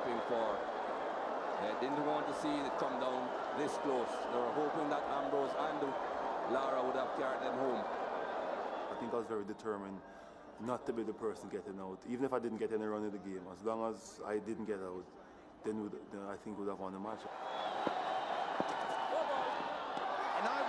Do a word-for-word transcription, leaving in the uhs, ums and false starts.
hoping for. They didn't want to see it come down this close. They were hoping that Ambrose and Lara would have carried them home. I think I was very determined not to be the person getting out, even if I didn't get any run in the game. As long as I didn't get out, then, then I think we would have won the match.